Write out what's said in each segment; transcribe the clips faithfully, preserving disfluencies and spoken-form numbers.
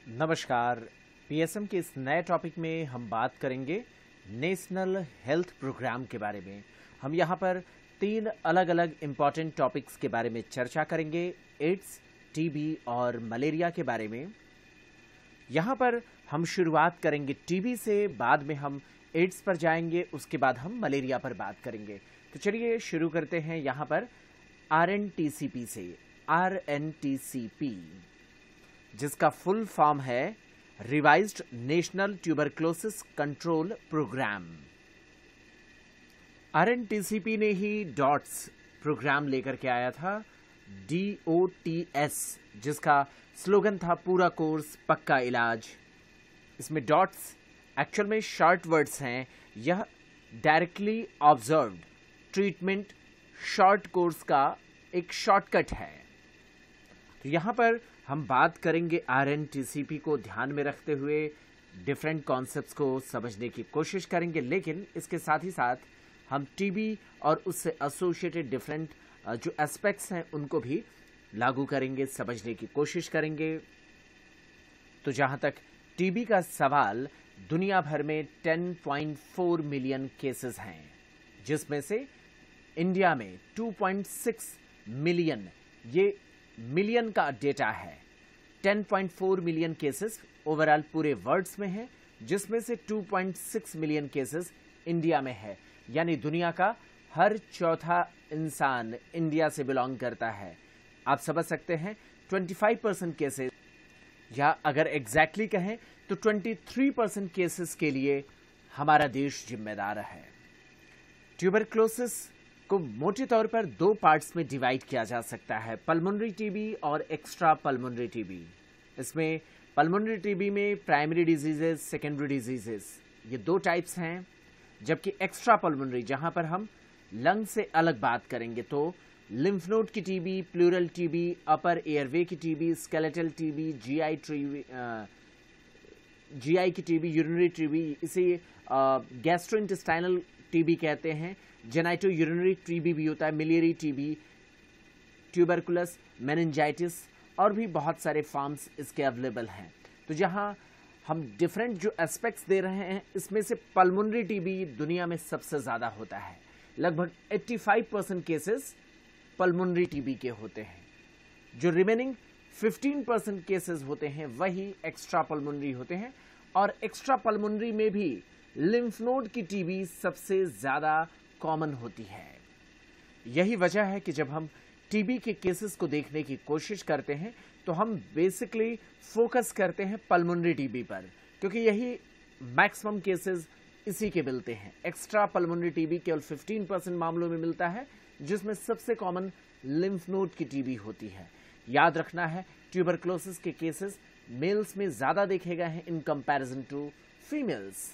नमस्कार। पीएसएम के इस नए टॉपिक में हम बात करेंगे नेशनल हेल्थ प्रोग्राम के बारे में। हम यहाँ पर तीन अलग अलग इम्पॉर्टेंट टॉपिक्स के बारे में चर्चा करेंगे, एड्स, टीबी और मलेरिया के बारे में। यहाँ पर हम शुरुआत करेंगे टीबी से, बाद में हम एड्स पर जाएंगे, उसके बाद हम मलेरिया पर बात करेंगे। तो चलिए शुरू करते हैं यहाँ पर R N T C P से। R N T C P जिसका फुल फॉर्म है revised national tuberculosis control programme. R N T C P ने ही डॉट्स प्रोग्राम लेकर के आया था, डी ओ टी एस, जिसका स्लोगन था पूरा कोर्स पक्का इलाज। इसमें डॉट्स एक्चुअल में शॉर्ट वर्ड्स हैं। यह directly observed treatment short course का एक शॉर्टकट है। तो यहाँ पर हम बात करेंगे R N T C P को ध्यान में रखते हुए डिफरेंट कॉन्सेप्ट्स को समझने की कोशिश करेंगे, लेकिन इसके साथ ही साथ हम टीबी और उससे एसोसिएटेड डिफरेंट जो एस्पेक्ट्स हैं उनको भी लागू करेंगे, समझने की कोशिश करेंगे। तो जहाँ तक टीबी का सवाल, दुनिया भर में ten point four million cases हैं, जिसमें से इंडिया में टू पॉइंट सिक्स मिलियन, ये मिलियन का डेटा है। Ten point four million cases overall पूरे वर्ल्ड्स में है, जिसमें से two point six million cases India में है। यानी दुनिया का हर चौथा इंसान इंडिया से बिलोंग करता है। आप समझ सकते हैं ट्वेंटी फाइव परसेंट केसेस, या अगर एग्जैक्टली कहें तो ट्वेंटी थ्री परसेंट केसेस के लिए हमारा देश जिम्मेदार है। ट्यूबरक्लोसिस को मोटे तौर पर दो पार्ट्स में डिवाइड किया जा सकता है, पल्मोनरी टीबी और एक्स्ट्रा पल्मोनरी टीबी। इसमें पल्मोनरी टीबी में प्राइमरी डिजीजेस, सेकेंडरी डिजीजेस, ये दो टाइप्स हैं। जबकि एक्स्ट्रा पल्मोनरी, जहां पर हम लंग से अलग बात करेंगे, तो लिम्फ नोड की TB, pleural TB, upper airway की TB, skeletal TB, GI TB, GI की टीबी, यूरिनरी टीबी, इसे गैस्ट्रोइंटेस्टाइनल टीबी कहते हैं। जेनाइटो यूरिनरी टीबी भी होता है, मिलियरी टीबी, ट्यूबरकुलस, मेनिंजाइटिस और भी बहुत सारे फॉर्म्स इसके अवेलेबल हैं। तो जहां हम डिफरेंट जो एस्पेक्ट्स दे रहे हैं, इसमें से पल्मोनरी टीबी दुनिया में सबसे ज़्यादा होता है। लगभग पचासी परसेंट केसेस पल्मोनरी टीबी के होते हैं। जो रिमेनिंग फिफ्टीन परसेंट केसेस होते हैं वही एक्स्ट्रा पल्मोनरी होते हैं, और एक्स्ट्रा पल्मोनरी में भी लिम्फ नोड की टीबी सबसे ज़्यादा कॉमन होती है। यही वजह है कि जब हम टीबी के केसेस को देखने की कोशिश करते हैं तो हम बेसिकली फोकस करते हैं पल्मोनरी टीबी पर, क्योंकि यही मैक्सिमम केसेस इसी के मिलते हैं। एक्स्ट्रा पल्मोनरी टीबी केवल फिफ्टीन परसेंट मामलों में मिलता है, जिसमें सबसे कॉमन लिम्फ नोड की टीबी होती है। याद रखना है, ट्यूबरक्लोसिस के केसेस मेल्स में ज़्यादा देखे गए हैं in comparison to females.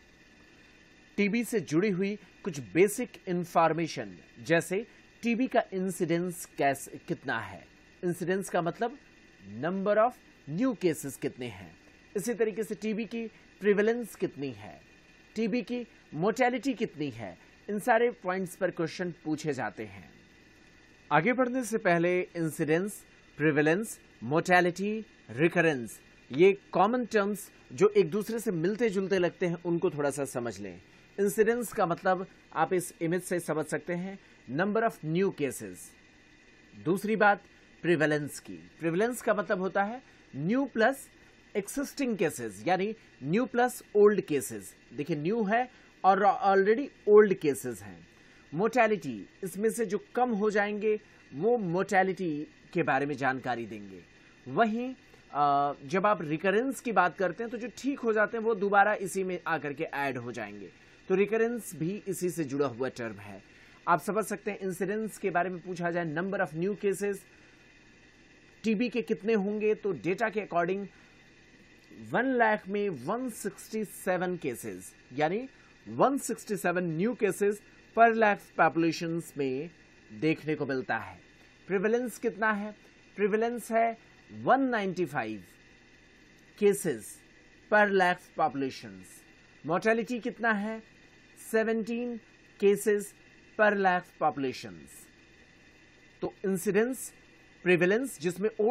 TB से जुड़ी हुई कुछ बेसिक इंफॉर्मेशन, जैसे टीबी का इंसिडेंस कैसे कितना है। इंसिडेंस का मतलब नंबर ऑफ न्यू केसेस कितने हैं। इसी तरीके से टीबी की प्रिवेलेंस कितनी है, टीबी की मोर्टेलिटी कितनी है। इन सारे पॉइंट्स पर क्वेश्चन पूछे जाते हैं। आगे बढ़ने से पहले इंसिडेंस, प्रिवेलेंस, मोर्टेलिटी, रिकरेंस, ये कॉमन टर्म्स जो एक दूसरे से मिलते जुलते लगते हैं, उनको थोड़ा सा समझ लें। इंसिडेंस का मतलब आप इस इमेज से समझ सकते हैं, नंबर ऑफ न्यू केसेस। दूसरी बात प्रिवेलेंस की। प्रिवेलेंस का मतलब होता है न्यू प्लस एक्सिस्टिंग केसेस, यानी न्यू प्लस ओल्ड केसेस। देखिए, न्यू है और ऑलरेडी ओल्ड केसेस हैं। मोर्टेलिटी, इसमें से जो कम हो जाएंगे वो मोर्टेलिटी के बारे में जानकारी देंगे। वहीं जब आप रिकरेंस की बात करते हैं तो जो ठीक हो जाते हैं वो दोबारा इसी में आकर के ऐड हो जाएंगे। तो रिकरेंस भी इसी से जुड़ा हुआ टर्म है। आप समझ सकते हैं, इंसिडेंस के बारे में पूछा जाए, number of new cases TB के कितने होंगे, तो डेटा के अकॉर्डिंग वन लाख में वन सिक्सटी सेवन केसेस, यानी one sixty seven new cases per lakh population में देखने को मिलता है। प्रिवेलेंस कितना है? प्रिवेलेंस है one ninety five cases per lakh population. Mortality कितना है? Seventeen cases per lakh population. तो इंसिडेंस, प्रिवेलेंस जिसमें ओल्ड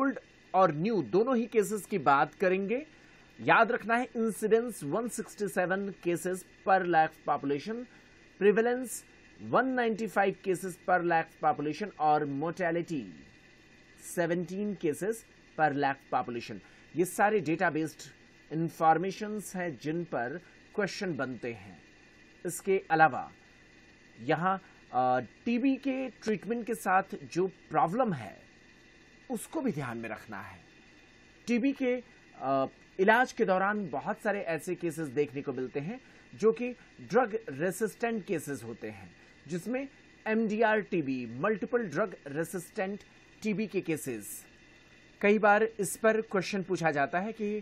और न्यू दोनों ही केसेस की बात करेंगे। याद रखना है, इंसिडेंस एक सौ सरसठ cases per lakh population, prevalence एक सौ पचानवे केसेस पर लाख पॉपुलेशन और मोर्टेलिटी सत्रह केसेस पर लाख पॉपुलेशन। ये सारे डेटा बेस्ड इंफॉर्मेशंस हैं जिन पर क्वेश्चन बनते हैं। इसके अलावा यहाँ टीबी के ट्रीटमेंट के साथ जो प्रॉब्लम है उसको भी ध्यान में रखना है। टीबी के आ, इलाज के दौरान बहुत सारे ऐसे केसेस देखने को मिलते हैं जो कि ड्रग रेसिस्टेंट केसेस होते हैं, जिसमें MDR TB, multiple drug resistant TB के केसेस। कई बार इस पर क्वेश्चन पूछा जाता है कि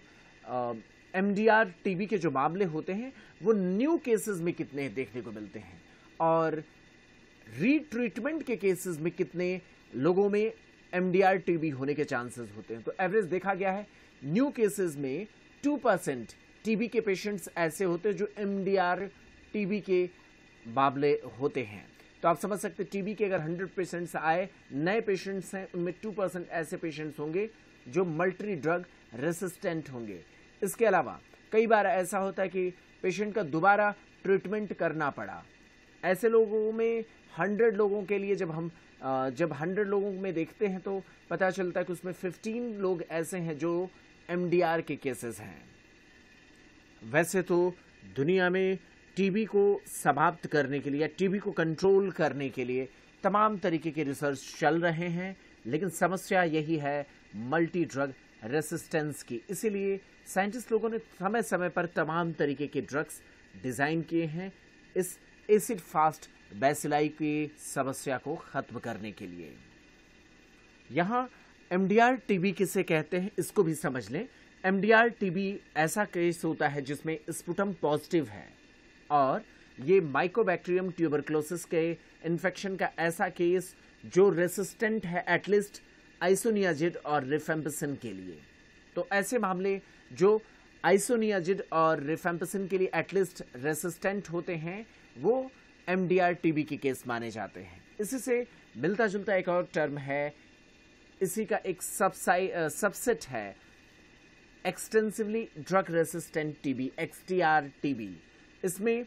एमडीआर टीबी के जो मामले होते हैं वो न्यू केसेस में कितने देखने को मिलते हैं और रीट्रीटमेंट के केसेस में कितने लोगों में एमडीआर टीबी होने के चांसेस होते हैं। तो एवरेज देखा गया है न्यू केसेस में टू परसेंट टीबी के पेशेंट्स ऐसे होते हैं जो एमडीआर टीबी के मामले होते हैं। तो आप समझ सकते हैं टीबी के अगर हंड्रेड पेशेंट्स आए, नए पेशेंट्स हैं, उनमें टू परसेंट ऐसे पेशेंट्स होंगे जो मल्टी ड्रग रेसिस्टेंट होंगे। इसके अलावा कई बार ऐसा होता है कि पेशेंट का दोबारा ट्रीटमेंट करना पड़ा। ऐसे लोगों में हंड्रेड लोगों के लिए जब हम जब हंड्रेड लोगों में देखते हैं तो पता चलता है कि उसमें फिफ्टीन लोग ऐसे हैं जो एमडीआर के केसेस हैं। वैसे तो दुनिया में टीबी को समाप्त करने के लिए या टीबी को कंट्रोल करने के लिए तमाम तरीके के रिसर्च चल रहे हैं, लेकिन समस्या यही है मल्टी ड्रग रेसिस्टेंस की। इसीलिए साइंटिस्ट लोगों ने समय समय पर तमाम तरीके के ड्रग्स डिजाइन किए हैं इस एसिड फास्ट बैसिलाई की समस्या को खत्म करने के लिए। यहाँ एमडीआर टीबी किसे कहते हैं इसको भी समझ लें। एमडीआर टीबी ऐसा केस होता है जिसमें स्पुटम पॉजिटिव है और ये माइकोबैक्टीरियम ट्यूबरक्लोसिस के इन्फेक्शन का ऐसा केस जो रेसिस्टेंट है एटलीस्ट आइसोनियाजिड और रिफेम्पिसिन के लिए। तो ऐसे मामले जो आइसोनियाजिड और रिफेम्पिसिन के लिए एटलीस्ट रेसिस्टेंट होते हैं वो एमडीआर टीबी के केस माने जाते हैं। इसी से मिलता जुलता एक और टर्म है, इसी का एक सबसाइ सबसेट है extensively drug resistant TB, XTR TB. इसमें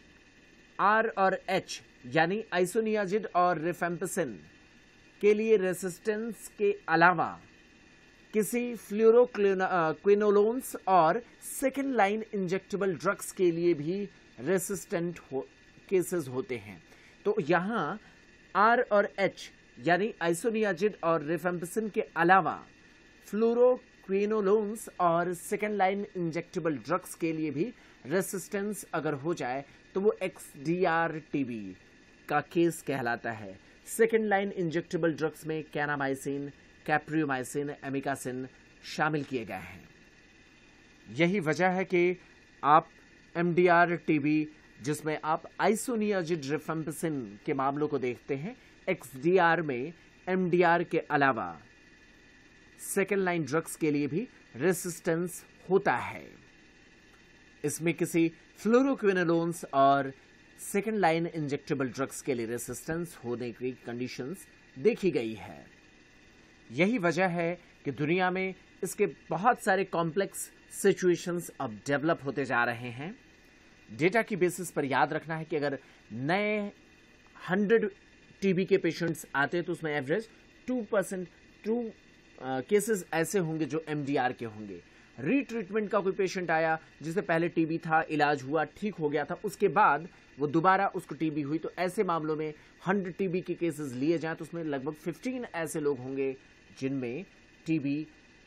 आर और एच यानी आइसोनियाजिड और रिफेम्पिसिन के लिए रेसिस्टेंस के अलावा किसी फ्लोरोक्विनोलोन्स और सेकेंड लाइन इंजेक्टेबल ड्रग्स के लिए भी रेसिस्टेंट हो केसेस होते हैं। तो यहाँ आर और एच यानी आइसोनियाजिड और रिफेम्पिसिन के अलावा फ्लोरोक्विनोलोन्स और सेकेंड लाइन इंजेक्टेबल ड्रग्स के लिए भी रेसिस्टेंस अगर हो जाए तो वो एक्सडीआर टीबी का केस कहलाता है। सेकेंड लाइन इंजेक्टेबल ड्रग्स में कैनामाइसिन, कैप्रियोमाइसिन, एमिकासिन शामिल किए गए हैं। यही वजह है कि आप एमडीआर टीबी जिसमें आप आइसोनियाजिड रिफेम्पिसिन के मामलों को देखते हैं, एक्सडीआर में एमडीआर के अलावा सेकेंड लाइन ड्रग्स के लिए भी रेसिस्टेंस होता है। इसमें किसी फ्लोरोक्विनोलोन्स और सेकेंड लाइन इंजेक्टेबल ड्रग्स के लिए रेसिस्टेंस होने की कंडीशंस देखी गई है। यही वजह है कि दुनिया में इसके बहुत सारे कॉम्प्लेक्स सिचुएशंस अब डेवलप होते जा रहे हैं। डेटा की बेसिस पर याद रखना है कि अगर नए हंड्रेड टीबी के पेशेंट्स आते हैं तो उसमें average two percent two cases ऐसे होंगे जो एमडीआर के होंगे। रीट्रीटमेंट का कोई पेशेंट आया जिसे पहले टीबी था, इलाज हुआ, ठीक हो गया था, उसके बाद वो दोबारा उसको टीबी हुई, तो ऐसे मामलों में हंड्रेड टीबी के केसेस लिए जाएं तो उसमें लगभग फिफ्टीन ऐसे लोग होंगे जिनमें टीबी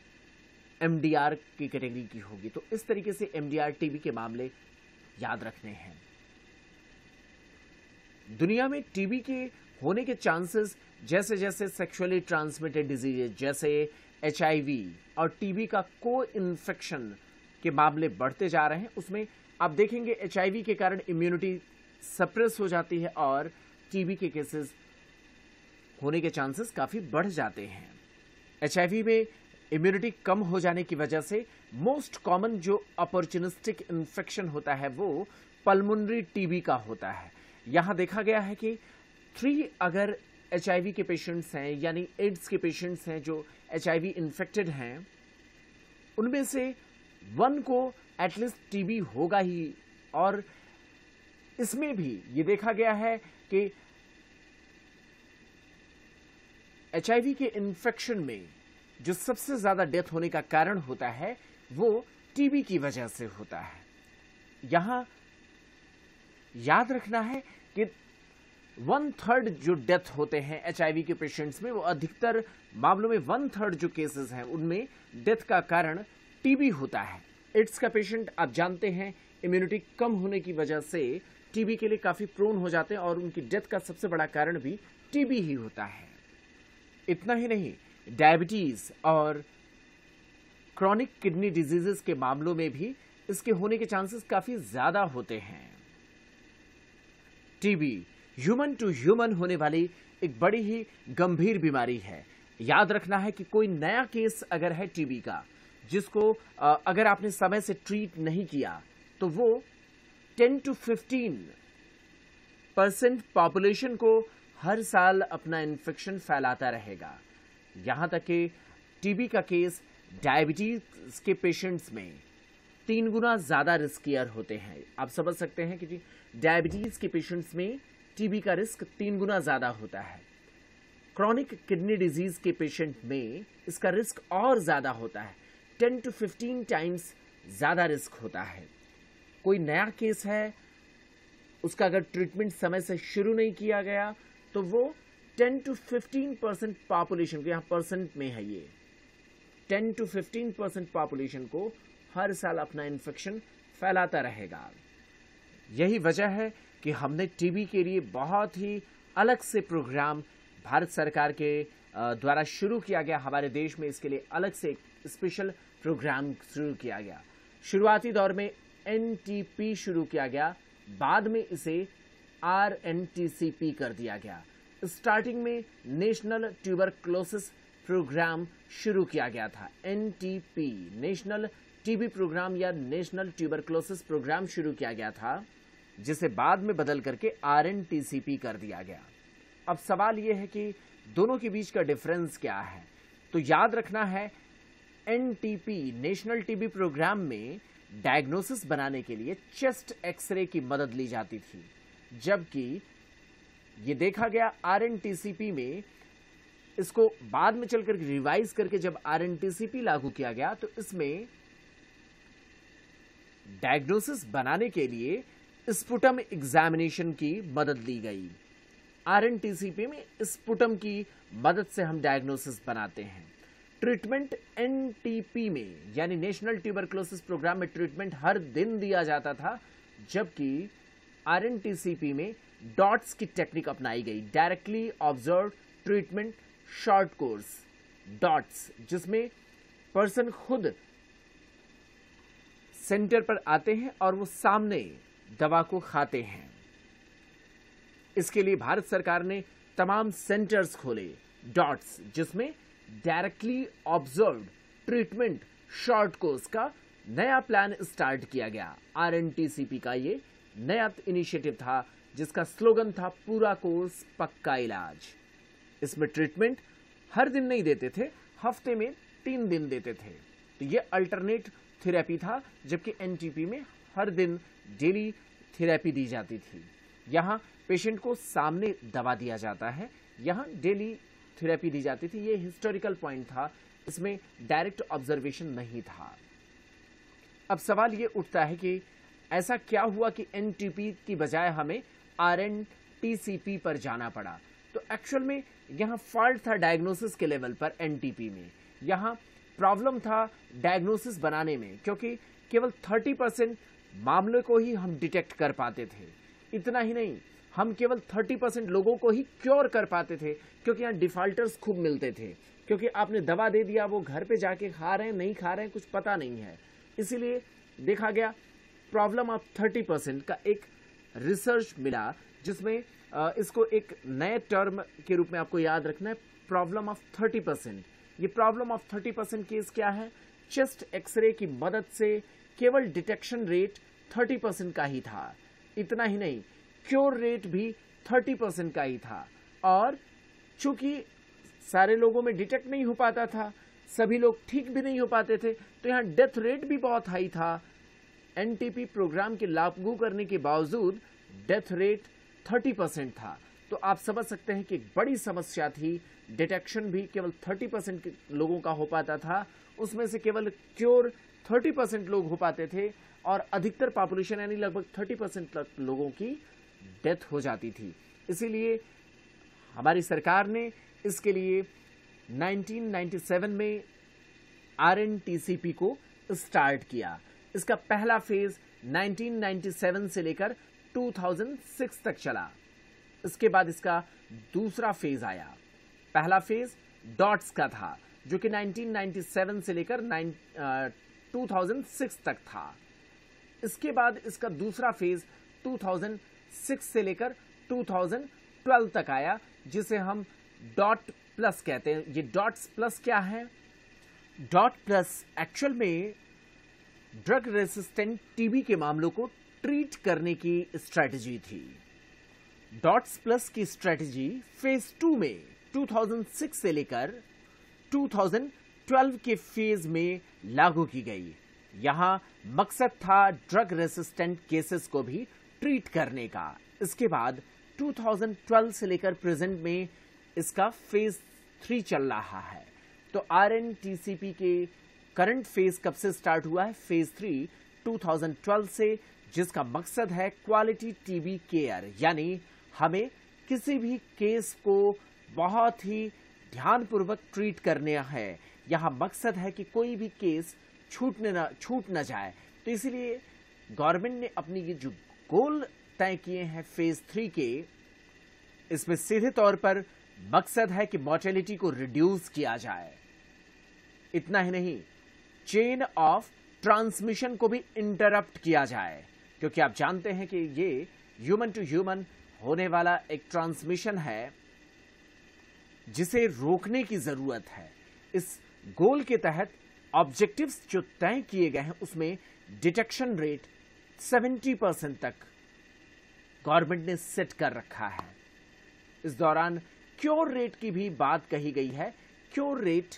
एमडीआर की कैटेगरी की होगी। तो इस तरीके से एमडीआर टीबी के मामले याद रखने हैं। दुनिया में टीबी के होने के चांसेस जैसे जैसे सेक्सुअली ट्रांसमिटेड डिजीज जैसे एचआईवी और टीबी का को इन्फेक्शन के मामले बढ़ते जा रहे हैं, उसमें आप देखेंगे एचआईवी के कारण इम्यूनिटी सप्रेस हो जाती है और टीबी के केसेस होने के चांसेस काफी बढ़ जाते हैं। एचआईवी में इम्यूनिटी कम हो जाने की वजह से मोस्ट कॉमन जो अपॉर्चुनिस्टिक इन्फेक्शन होता है वो पल्मोनरी टीबी का होता है। यहां देखा गया है कि थ्री अगर एच आई वी के पेशेंट्स हैं यानी एड्स के पेशेंट्स हैं जो एच आई वी इन्फेक्टेड हैं, उनमें से वन को एटलीस्ट टीबी होगा ही। और इसमें भी ये देखा गया है कि एच आई वी के इन्फेक्शन में जो सबसे ज्यादा डेथ होने का कारण होता है वो टीबी की वजह से होता है। यहां याद रखना है कि वन थर्ड जो डेथ होते हैं एच आई वी के पेशेंट्स में, वो अधिकतर मामलों में वन थर्ड जो केसेस हैं उनमें डेथ का कारण टीबी होता है। एड्स का पेशेंट आप जानते हैं इम्यूनिटी कम होने की वजह से टीबी के लिए काफी प्रोन हो जाते हैं और उनकी डेथ का सबसे बड़ा कारण भी टीबी ही होता है। इतना ही नहीं, डायबिटीज और क्रॉनिक किडनी डिजीजेस के मामलों में भी इसके होने के चांसेस काफी ज्यादा होते हैं। टीबी ह्यूमन टू ह्यूमन होने वाली एक बड़ी ही गंभीर बीमारी है। याद रखना है कि कोई नया केस अगर है टीबी का, जिसको अगर आपने समय से ट्रीट नहीं किया, तो वो ten to fifteen percent population को हर साल अपना इन्फेक्शन फैलाता रहेगा। यहां तक कि टीबी का केस डायबिटीज के पेशेंट्स में तीन गुना ज्यादा रिस्कियर होते हैं। आप समझ सकते हैं कि जी डायबिटीज के पेशेंट्स में टीबी का रिस्क तीन गुना ज्यादा होता है। क्रॉनिक किडनी डिजीज के पेशेंट में इसका रिस्क और ज्यादा होता है, टेन टू फिफ्टीन टाइम्स ज्यादा रिस्क होता है। कोई नया केस है, उसका अगर ट्रीटमेंट समय से शुरू नहीं किया गया तो वो ten to fifteen percent population को, यहां परसेंट में है ये, ten to fifteen percent population को हर साल अपना इन्फेक्शन फैलाता रहेगा। यही वजह है कि हमने टीबी के लिए बहुत ही अलग से प्रोग्राम भारत सरकार के द्वारा शुरू किया गया। हमारे देश में इसके लिए अलग से स्पेशल प्रोग्राम शुरू किया गया। शुरुआती दौर में एन टी पी शुरू किया गया, बाद में इसे R N T C P कर दिया गया। स्टार्टिंग में नेशनल ट्यूबरक्लोसिस प्रोग्राम शुरू किया गया था, N T P national TB programme या नेशनल ट्यूबरक्लोसिस प्रोग्राम शुरू किया गया था, जिसे बाद में बदल करके R N T C P कर दिया गया। अब सवाल यह है कि दोनों के बीच का डिफरेंस क्या है। तो याद रखना है, N T P national TB programme में डायग्नोसिस बनाने के लिए चेस्ट एक्सरे की मदद ली जाती थी, जबकि ये देखा गया R N T C P में इसको बाद में चलकर रिवाइज करके जब R N T C P लागू किया गया तो इसमें डायग्नोसिस बनाने के लिए स्पुटम एग्जामिनेशन की मदद ली गई। R N T C P में स्पुटम की मदद से हम डायग्नोसिस बनाते हैं। ट्रीटमेंट एन टी पी में यानी नेशनल ट्यूबरक्लोसिस प्रोग्राम में ट्रीटमेंट हर दिन दिया जाता था, जबकि R N T C P में डॉट्स की टेक्निक अपनाई गई, directly observe treatment short course DOTS, जिसमें पर्सन खुद सेंटर पर आते हैं और वो सामने दवा को खाते हैं। इसके लिए भारत सरकार ने तमाम सेंटर्स खोले डॉट्स, जिसमें directly observed treatment short course का नया प्लान स्टार्ट किया गया। R N T C P का ये नया इनिशिएटिव था, जिसका स्लोगन था पूरा कोर्स पक्का इलाज। इसमें ट्रीटमेंट हर दिन नहीं देते थे, हफ्ते में तीन दिन देते थे। तो ये अल्टरनेट थेरेपी था, जबकि एन टी पी में हर दिन डेली थेरेपी दी जाती थी। यहाँ पेशेंट को सामने दवा दिया जाता है, यहाँ डेली थेरेपी दी जाती थी। ये हिस्टोरिकल पॉइंट था, इसमें डायरेक्ट ऑब्जर्वेशन नहीं था। अब सवाल ये उठता है कि ऐसा क्या हुआ कि एन टी पी की बजाय हमें R N T C P पर जाना पड़ा। तो एक्चुअल में यहाँ फॉल्ट था डायग्नोसिस के लेवल पर एन टी पी में, यहाँ प्रॉब्लम था डायग्नोसिस बनाने में, क्योंकि केवल थर्टी परसेंट मामले को ही हम डिटेक्ट कर पाते थे। इतना ही नहीं, हम केवल थर्टी परसेंट लोगों को ही क्योर कर पाते थे, क्योंकि यहाँ डिफॉल्टर्स खूब मिलते थे, क्योंकि आपने दवा दे दिया, वो घर पे जाके खा रहे हैं नहीं खा रहे हैं कुछ पता नहीं है। इसीलिए देखा गया प्रॉब्लम ऑफ थर्टी परसेंट का एक रिसर्च मिला, जिसमें इसको एक नए टर्म के रूप में आपको याद रखना है, प्रॉब्लम ऑफ थर्टी परसेंट। ये problem of thirty percent case क्या है? चेस्ट एक्सरे की मदद से केवल डिटेक्शन रेट थर्टी परसेंट का ही था। इतना ही नहीं, क्योर रेट भी थर्टी परसेंट का ही था, और चूंकि सारे लोगों में डिटेक्ट नहीं हो पाता था, सभी लोग ठीक भी नहीं हो पाते थे, तो यहाँ डेथ रेट भी बहुत हाई था। एनटीपी प्रोग्राम के लागू करने के बावजूद डेथ रेट तीस परसेंट था। तो आप समझ सकते हैं कि एक बड़ी समस्या थी। डिटेक्शन भी केवल तीस परसेंट लोगों का हो पाता था, उसमें से केवल क्योर तीस परसेंट लोग हो पाते थे, और अधिकतर पॉपुलेशन यानी लगभग तीस परसेंट तक लोगों की डेथ हो जाती थी। इसीलिए हमारी सरकार ने इसके लिए उन्नीस सौ सत्तानवे में आरएनटीसीपी को स्टार्ट किया। इसका पहला फेज उन्नीस सौ सत्तानवे से लेकर दो हज़ार छह तक चला। इसके बाद इसका दूसरा फेज आया। पहला फेज डॉट्स का था, जो कि उन्नीस सौ सत्तानवे से लेकर दो हज़ार छह तक था। इसके बाद इसका दूसरा फेज दो हज़ार छह से लेकर दो हज़ार बारह तक आया, जिसे हम डॉट प्लस कहते हैं। ये डॉट्स प्लस क्या है? डॉट प्लस एक्चुअल में ड्रग रेसिस्टेंट टीबी के मामलों को ट्रीट करने की स्ट्रेटजी थी। डॉट्स प्लस की स्ट्रेटजी फेज टू में दो हज़ार छह से लेकर दो हज़ार बारह के फेज में लागू की गई। यहां मकसद था ड्रग रेसिस्टेंट केसेस को भी ट्रीट करने का। इसके बाद दो हज़ार बारह से लेकर प्रेजेंट में इसका फेज थ्री चल रहा है। तो आरएनटीसीपी के करंट फेज कब से स्टार्ट हुआ है? फेज थ्री दो हज़ार बारह से, जिसका मकसद है क्वालिटी टीबी केयर, यानी हमें किसी भी केस को बहुत ही ध्यानपूर्वक ट्रीट करने है। यहाँ मकसद है कि कोई भी केस छूटने ना छूट न जाए। तो इसलिए गवर्नमेंट ने अपनी ये जो गोल तय किए हैं फेज थ्री के, इसमें सीधे तौर पर मकसद है कि मॉर्टेलिटी को रिड्यूस किया जाए। इतना ही नहीं, चेन ऑफ ट्रांसमिशन को भी इंटरप्ट किया जाए, क्योंकि आप जानते हैं कि ये ह्यूमन टू ह्यूमन होने वाला एक ट्रांसमिशन है जिसे रोकने की जरूरत है। इस गोल के तहत ऑब्जेक्टिव्स जो तय किए गए हैं उसमें डिटेक्शन रेट सत्तर परसेंट तक गवर्नमेंट ने सेट कर रखा है। इस दौरान क्योर रेट की भी बात कही गई है। क्योर रेट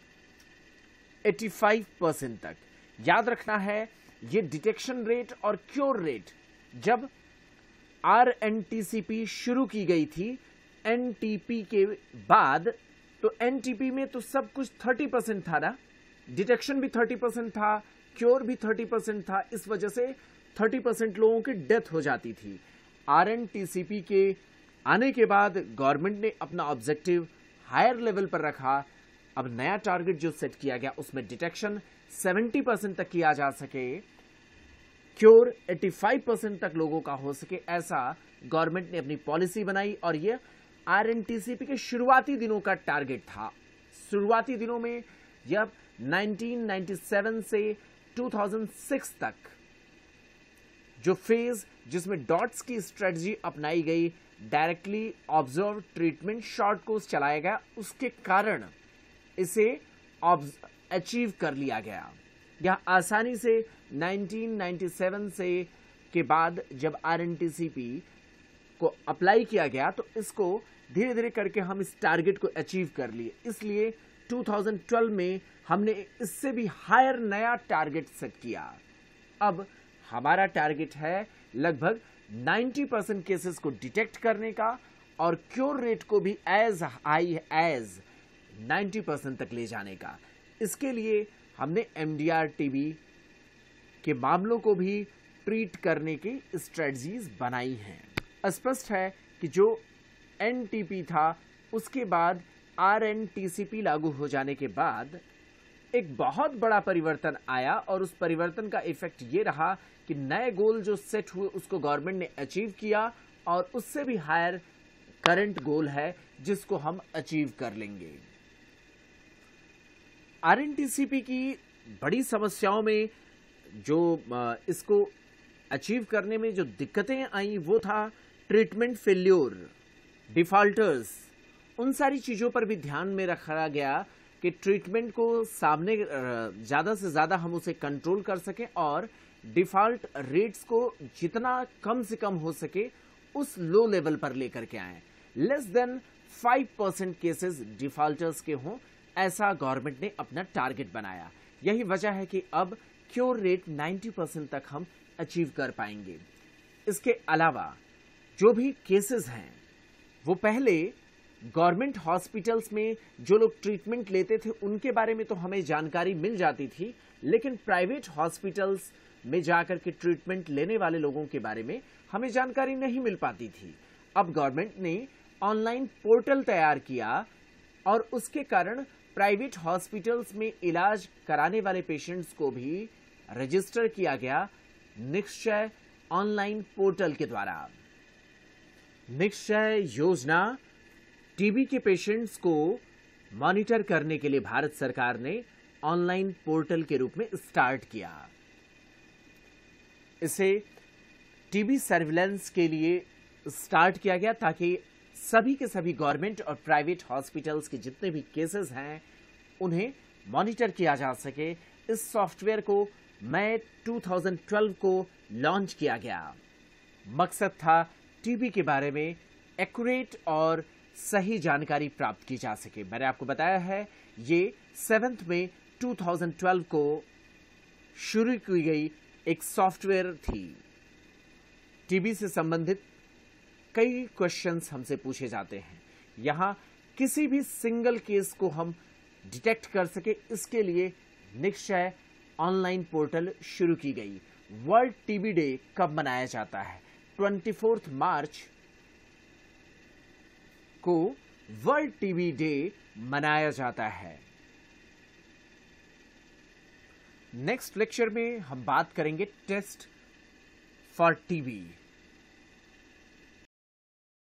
पचासी परसेंट तक। याद रखना है, ये डिटेक्शन रेट और क्योर रेट जब आरएनटीसीपी शुरू की गई थी एनटीपी के बाद, तो एनटीपी में तो सब कुछ तीस परसेंट था ना, डिटेक्शन भी तीस परसेंट था, क्योर भी तीस परसेंट था। इस वजह से तीस परसेंट लोगों की डेथ हो जाती थी। आरएनटीसीपी के आने के बाद गवर्नमेंट ने अपना ऑब्जेक्टिव हायर लेवल पर रखा। अब नया टारगेट जो सेट किया गया उसमें डिटेक्शन सत्तर परसेंट तक किया जा सके, क्योर पचासी परसेंट तक लोगों का हो सके, ऐसा गवर्नमेंट ने अपनी पॉलिसी बनाई। और ये आरएनटीसीपी के शुरुआती दिनों का टारगेट था। शुरुआती दिनों में जब उन्नीस सौ सत्तानवे से दो हज़ार छह तक जो फेज जिसमें डॉट्स की स्ट्रेटजी अपनाई गई, directly observe treatment short course चलाया गया, उसके कारण इसे अचीव कर लिया गया। यह आसानी से उन्नीस सौ सत्तानवे से के बाद जब आरएनटीसीपी को अप्लाई किया गया तो इसको धीरे धीरे करके हम इस टारगेट को अचीव कर लिए। इसलिए दो हज़ार बारह में हमने इससे भी हायर नया टारगेट सेट किया। अब हमारा टारगेट है लगभग नब्बे परसेंट केसेस को डिटेक्ट करने का और क्योर रेट को भी एज हाई एज नब्बे परसेंट तक ले जाने का। इसके लिए हमने एमडीआर टीबी के मामलों को भी ट्रीट करने की स्ट्रेटजीज बनाई हैं। स्पष्ट है कि जो एनटीपी था उसके बाद आरएनटीसीपी लागू हो जाने के बाद एक बहुत बड़ा परिवर्तन आया और उस परिवर्तन का इफेक्ट ये रहा कि नए गोल जो सेट हुए उसको गवर्नमेंट ने अचीव किया और उससे भी हायर करंट गोल है जिसको हम अचीव कर लेंगे। आरएनटीसीपी की बड़ी समस्याओं में जो इसको अचीव करने में जो दिक्कतें आई वो था ट्रीटमेंट फेल्योर, डिफॉल्टर्स, उन सारी चीज़ों पर भी ध्यान में रखा गया कि ट्रीटमेंट को सामने ज़्यादा से ज़्यादा हम उसे कंट्रोल कर सकें और डिफ़ॉल्ट रेट्स को जितना कम से कम हो सके उस लो लेवल पर लेकर के आएँ। Less than five percent cases defaulters के हों, ऐसा गवर्नमेंट ने अपना टारगेट बनाया। यही वजह है कि अब क्योर रेट नाइंटी परसेंट तक हम अचीव कर पाएंगे। इसके अलावा जो भी केसेस हैं वो पहले गवर्नमेंट हॉस्पिटल्स में जो लोग ट्रीटमेंट लेते थे उनके बारे में तो हमें जानकारी मिल जाती थी, लेकिन प्राइवेट हॉस्पिटल्स में जाकर के ट्रीटमेंट लेने वाले लोगों के बारे में हमें जानकारी नहीं मिल पाती थी। अब गवर्नमेंट ने ऑनलाइन पोर्टल तैयार किया और उसके कारण प्राइवेट हॉस्पिटल्स में इलाज कराने वाले पेशेंट्स को भी रजिस्टर किया गया निश्चय ऑनलाइन पोर्टल के द्वारा। निश्चय योजना टीबी के पेशेंट्स को मॉनिटर करने के लिए भारत सरकार ने ऑनलाइन पोर्टल के रूप में स्टार्ट किया। इसे टीबी सर्विलेंस के लिए स्टार्ट किया गया ताकि सभी के सभी गवर्नमेंट और प्राइवेट हॉस्पिटल्स के जितने भी केसेस हैं उन्हें मॉनिटर किया जा सके। इस सॉफ्टवेयर को मई दो हज़ार बारह को लॉन्च किया गया। मकसद था टीबी के बारे में एक्यूरेट और सही जानकारी प्राप्त की जा सके। मैंने आपको बताया है ये सेवन्थ में दो हज़ार बारह को शुरू की गई एक सॉफ्टवेयर थी। टीबी से संबंधित कई क्वेश्चंस हमसे पूछे जाते हैं, यहां किसी भी सिंगल केस को हम डिटेक्ट कर सके, इसके लिए निश्चय ऑनलाइन पोर्टल शुरू की गई। वर्ल्ड टीबी डे कब मनाया जाता है? चौबीस मार्च को वर्ल्ड टीबी डे मनाया जाता है। नेक्स्ट लेक्चर में हम बात करेंगे टेस्ट फॉर टीबी।